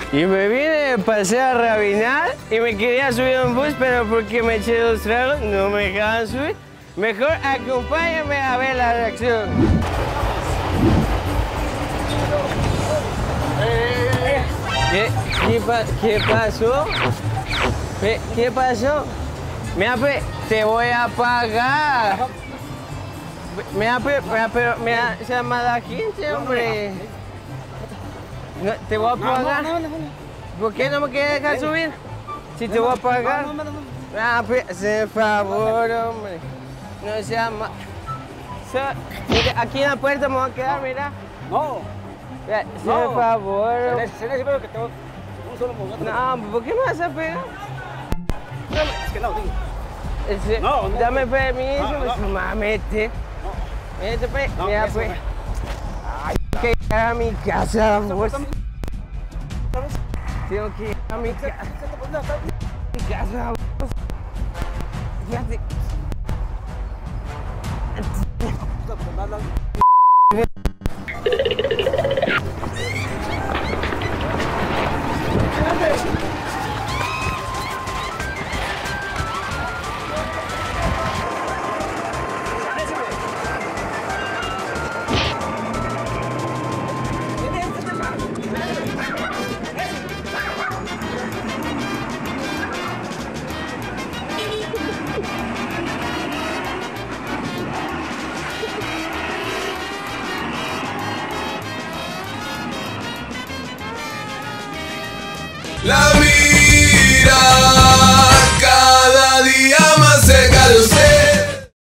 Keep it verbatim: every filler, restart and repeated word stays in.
Y me vine, pasé a Rabinal y me quería subir a un bus, pero porque me eché dos tragos no me dejaban subir. Mejor acompáñame a ver la reacción. ¿Qué, qué, pa qué pasó? ¿Qué, ¿Qué pasó? Mira, pe, te voy a pagar. Mira, pe, mira, pero mira, se llama la gente, hombre. No, te voy a pagar. ¿Por qué no me quieres dejar subir? Si te voy a pagar. Ah, pe, se favor, hombre. No se llama. Aquí en la puerta me voy a quedar, mira. No. Se No. favor. Se necesita que te un solo momento. No, ¿por qué me vas a pegar? Es que no, digo. Ese, No, no, dame no. permiso, No, pues no. mamete. Vete, pues, No, mira, eso pues. no. Ay, tengo que llegar a mi casa, vos. Tengo que ir a mi casa. Mi casa, vos. Fíjate.